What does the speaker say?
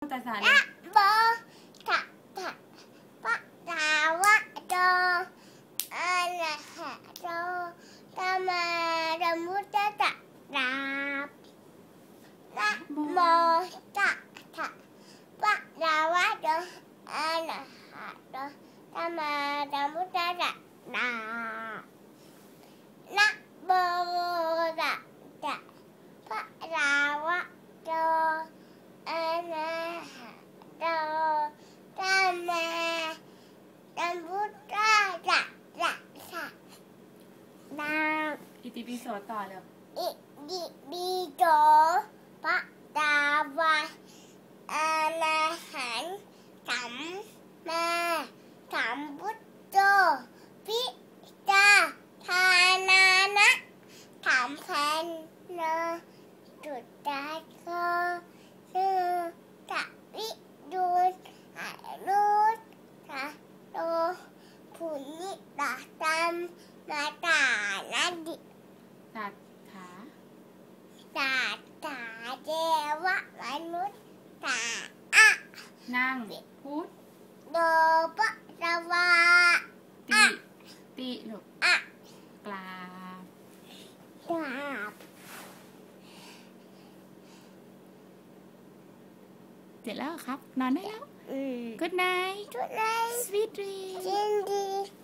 ตัสสะนะโมตะตะปะตาวะโตอะระหะโตสัมมาสัมพุทธัสสะนะโมตะตะปะตาวะโตอะระหะโตสัมมาสัมพุทธัสสะนะโมตะตะปะตาวะโตอะระหะโตสัมมาสัมพุทธัสสะนะอิติปิโสต่อเลยอิติปิโสภะคะวะอะระหังสัมมาสัมพุทโธพิจาทานานะธรรมพันโนจุตตะโกสุตะวิดุลอนุตตะโตปุณิตะตัมมาตานาดิตัดขาตาตาเจวะมนุษย์ตาอะนั่งพุทธโดปะสวาติลูกอะกราบกราบเสร็จแล้วครับนอนได้แล้วGood night Good night Sweet dreams Cindy